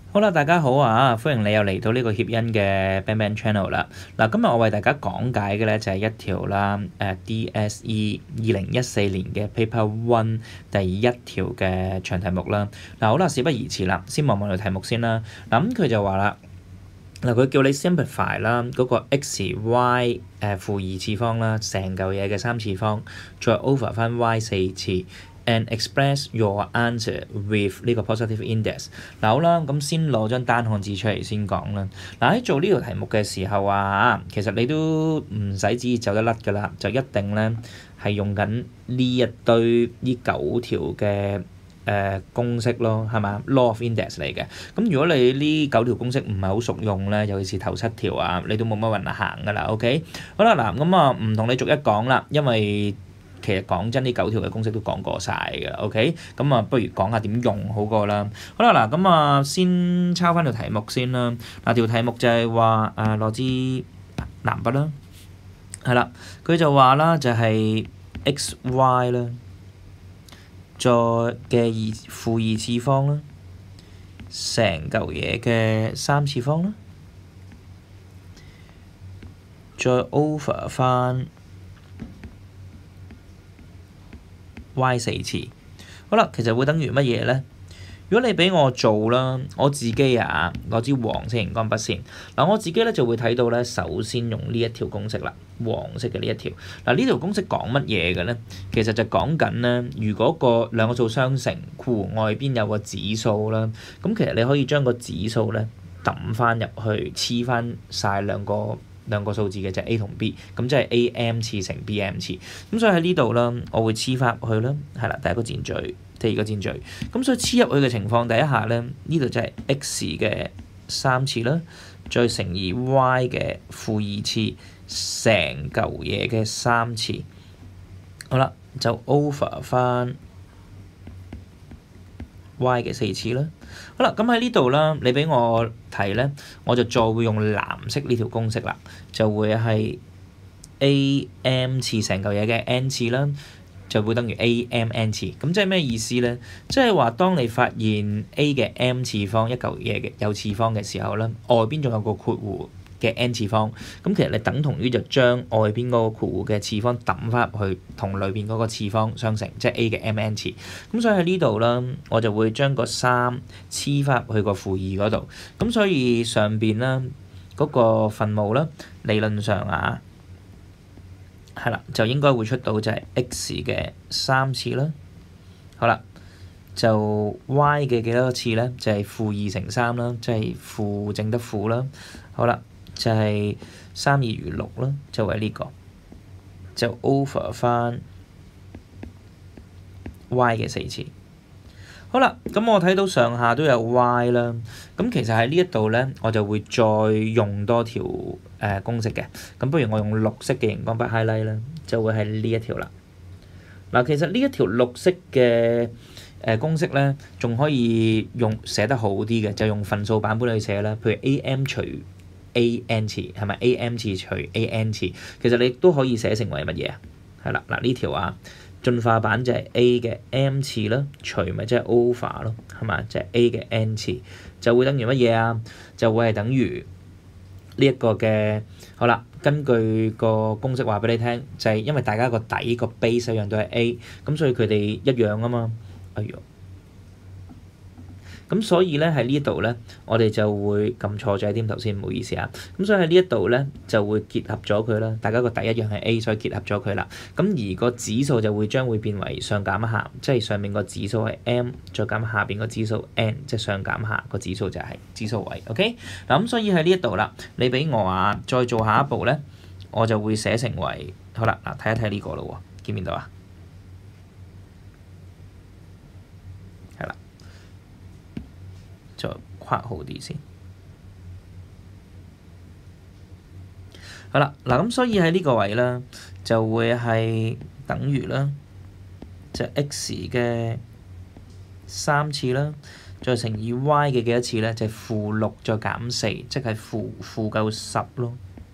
好啦，大家好啊！歡迎你又嚟到呢個協恩嘅 Bang Bang Channel 啦。嗱，今日我為大家講解嘅咧就係一條啦，DSE 2014年嘅 Paper One 第一條嘅長題目啦。嗱，好啦，事不宜遲啦，先望望條題目先啦。嗱，咁佢就話啦，嗱，佢叫你 simplify 啦，嗰個 x、y 負二次方啦，成嚿嘢嘅三次方，再 over 翻 y 四次。And express your answer with 呢個 positive index。嗱，好啦，咁先攞張單項紙出嚟先講啦。嗱，喺做呢條題目嘅時候啊，其實你都唔使旨意走得甩㗎啦，就一定咧係用緊呢一堆呢9條嘅公式咯，係嘛？Law of index 嚟嘅。咁如果你呢9條公式唔係好熟用咧，尤其是頭7條啊，你都冇乜運行㗎啦。OK，好啦，嗱，咁啊唔同你逐一講啦，因為其實講真，呢9條嘅公式都講過晒㗎啦。OK，咁啊，不如講下點用好過啦。好啦，嗱，咁啊，先抄翻條題目先啦。嗱，條題目就係話攞支藍筆啦，係啦，佢就話啦，就係 x y 啦，再嘅負二次方啦，成嚿嘢嘅3次方啦，再 over 翻y 4次。好啦，其實會等於乜嘢咧？如果你俾我做啦，我自己啊攞支黃色熒光筆先。嗱，我自己咧就會睇到咧，首先用呢一條公式啦，黃色嘅呢一條。嗱，呢條公式講乜嘢嘅咧？其實就講緊咧，如果兩個數相乘，括弧外邊有個指數啦，咁其實你可以將個指數咧揼翻入去，黐翻晒兩個數字嘅就係 A 同 B， 咁即係 AM 次乘 BM 次。咁所以喺呢度啦，我會黐翻入去啦，係啦，第一個箭序，第二個箭序。咁所以黐入去嘅情況底下咧，呢度就係 x 嘅3次啦，再乘以 y 嘅負2次，成嚿嘢嘅3次。好啦，就 over 翻 y 嘅4次啦。好啦，咁喺呢度啦，你俾我睇咧，我就再會用藍色呢條公式啦，就會係 AM 次成嚿嘢嘅 n 次啦，就會等於 AMN 次。咁即係咩意思咧？即係話當你發現 A 嘅 m 次方一嚿嘢嘅有次方嘅時候咧，外邊仲有個括弧嘅 n 次方，咁其實你等同於就將外邊嗰個括弧嘅次方揼翻入去，同裏邊嗰個次方相乘，即係 A 嘅 mn 次。咁所以喺呢度啦，我就會將個3黐翻入去個負2嗰度。咁所以上邊啦嗰個分母啦，理論上啊，係啦，就應該會出到就係 x 嘅3次啦。好啦，就 y 嘅幾多個次咧？就係負2乘3啦，即係負正得負啦。好啦。就係3、2如6啦，就係呢個，就 over 翻 y 嘅4次。好啦，咁我睇到上下都有 y 啦，咁其實喺呢一度咧，我就會再用多條公式嘅。咁不如我用綠色嘅熒光筆 highlight 啦，就會係呢一條啦。嗱，其實呢一條綠色嘅公式咧，仲可以寫得好啲嘅，就用分數版本去寫啦。譬如 AM 除AN 次係咪 AM 次除 AN 次？其實你都可以寫成為乜嘢啊？係啦，嗱呢條啊，進化版就係 A 嘅 M 次啦，除咪即係 over 咯，係嘛？就係 A 嘅 N 次，就會等於乜嘢啊？就會係等於呢一個嘅。好啦，根據個公式話俾你聽，就係因為大家個底個 base 一樣都係 A，咁所以佢哋一樣啊嘛。哎呦！咁所以咧喺呢度咧，我哋就會撳錯咗添頭先，唔好意思啊。咁所以喺呢一度咧就會結合咗佢啦，大家個底一樣係 A，所以結合咗佢啦。咁而個指數就會將會變為上減下，即係上面個指數係 M，再減下邊個指數 N，即係上減下個指數就係指數位。OK，嗱咁所以喺呢一度啦，你俾我啊，再做下一步咧，我就會寫成為好啦。嗱，睇一睇呢個咯喎，見唔見到啊？係啦。再括好啲先。好啦，嗱咁所以喺呢個位啦，就會係等於啦，就 x 嘅3次啦，再乘以 y 嘅幾多次咧？就係-6再減4，即係負夠10咯。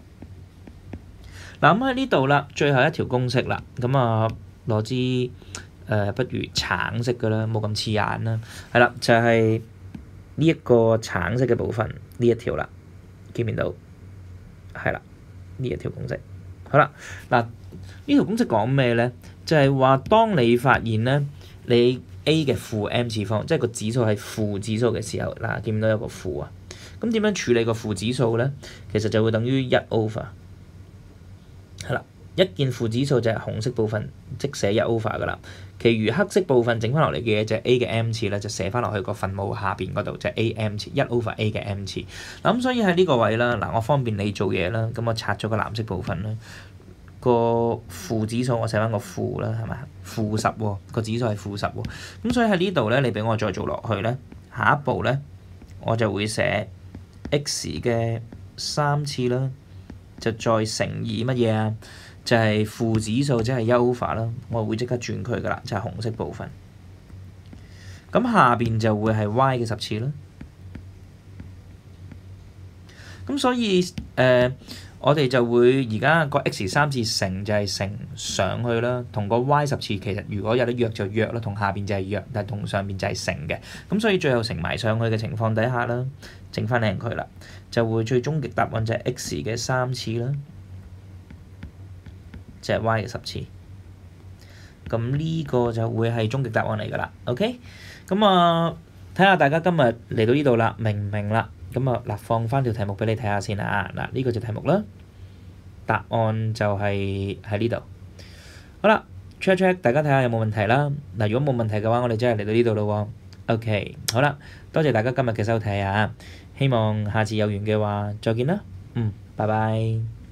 嗱咁喺呢度啦，最後一條公式啦，咁啊攞支不如橙色嘅啦，冇咁刺眼啦，係啦，就係呢一個橙色嘅部分呢一條啦，見唔見到？係啦，呢一條公式。好啦，嗱呢條公式講咩咧？就係話當你發現咧，你 A 嘅負 m 次方，即係個指數係負指數嘅時候，嗱見唔見到有個負啊？咁點樣處理個負指數咧？其實就會等於1/，係啦，一件負指數就係紅色部分，即寫1/噶啦。其餘黑色部分整翻落嚟嘅嘢就係 A 嘅 m 次咧，就寫翻落去個分母下邊嗰度，就係 A m 次1/A 嘅 m 次。嗱咁所以喺呢個位啦，嗱我方便你做嘢啦，咁我拆咗個藍色部分啦，個負指數我寫翻個負啦，係咪？-10喎，個指數係-10喎。咁所以喺呢度咧，你俾我再做落去咧，下一步咧我就會寫 x 嘅3次啦，就再乘以乜嘢啊？就係負指數，即係1/，啦，我會即刻轉佢噶啦，就係紅色部分。咁下邊就會係 y 嘅10次啦。咁所以我哋就會而家個 x 3次乘就係乘上去啦，同個 y 10次其實如果有得約就約啦，同下邊就係約，但係同上邊就係乘嘅。咁所以最後乘埋上去嘅情況底下啦，整翻靚佢啦，就會最終極答案就係 x 嘅3次啦。就係 y 嘅10次，咁呢個就會係終極答案嚟㗎啦。OK，咁睇下大家今日嚟到呢度啦，明唔明啦？咁嗱，放翻條題目俾你睇下先啊。嗱，呢個就題目啦，答案就係喺呢度。好啦 ，check check，大家睇下有冇問題啦。嗱，如果冇問題嘅話，我哋真係嚟到呢度咯喎。OK，好啦，多謝大家今日嘅收睇啊！希望下次有緣嘅話再見啦。拜拜。